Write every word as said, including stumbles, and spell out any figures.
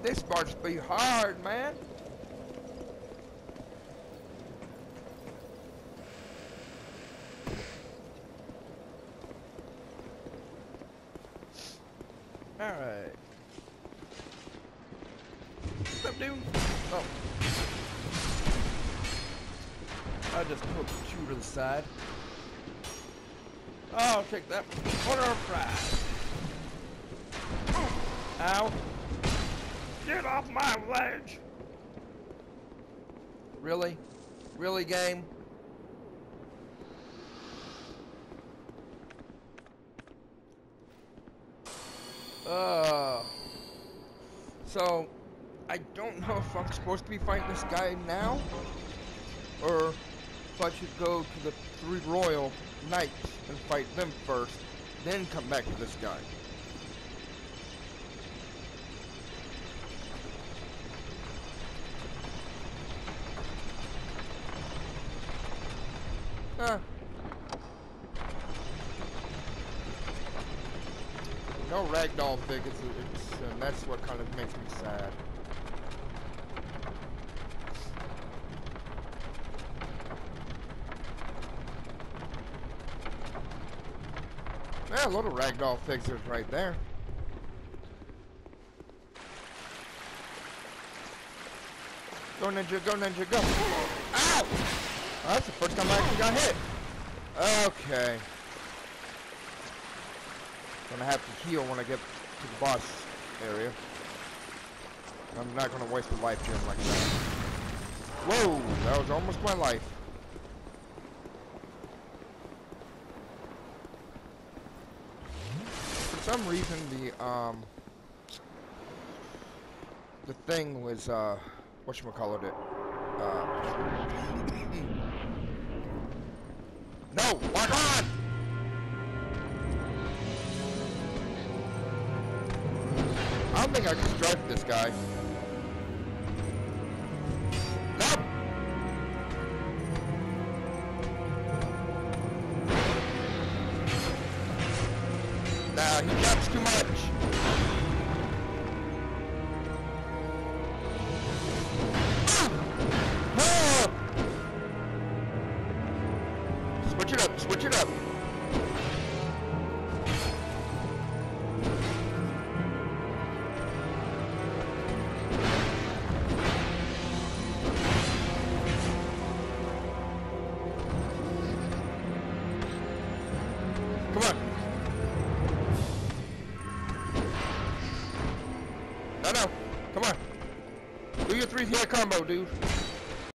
This must be hard, man. Alright. What's up, dude? Oh. I just put the chew to the side. I'll take that butter fries. Ow. Get off my ledge! Really? Really, game? Uh, so, I don't know if I'm supposed to be fighting this guy now, or if I should go to the three royal knights and fight them first, then come back to this guy. Huh. No ragdoll figures, it's, and that's what kind of makes me sad. Yeah, a lot of ragdoll figures right there. Go ninja, go ninja, go! Ow! Oh, that's the first time I actually got hit. Okay. Gonna have to heal when I get to the boss area. I'm not gonna waste a life gem like that. Whoa, that was almost my life. For some reason, the um, the thing was uh, whatchamacallit it? Uh, no, walk on! I don't think I can strike this guy. No! Nah, he jumps too much. Ah! Switch it up, switch it up. Come on. No, no. Come on. Do your three-hit combo, dude.